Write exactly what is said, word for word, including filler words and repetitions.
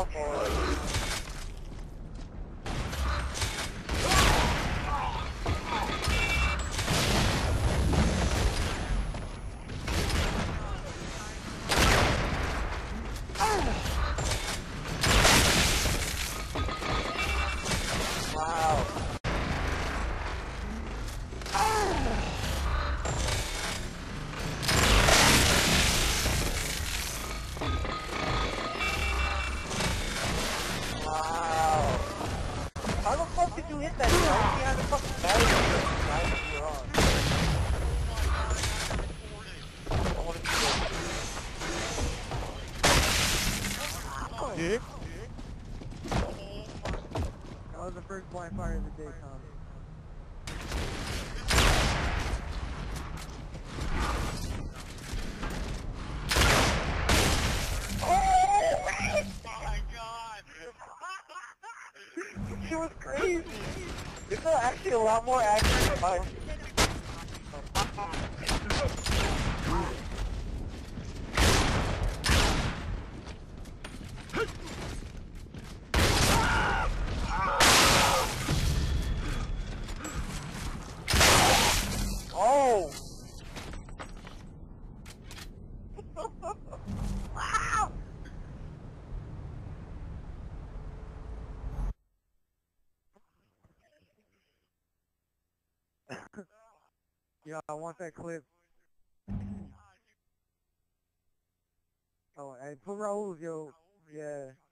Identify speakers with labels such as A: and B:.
A: down for it. Wow. Wow. How the fuck did you hit that? Right behind the fucking battery? Right, you're on. I wanna see that. Dick? That was the first blind fire of the day, Tom. Oh my god! She was crazy! It's actually a lot more accurate than mine. Oh! Wow! Yeah, I want that clip. Oh, hey, put Raul, yo. Yeah.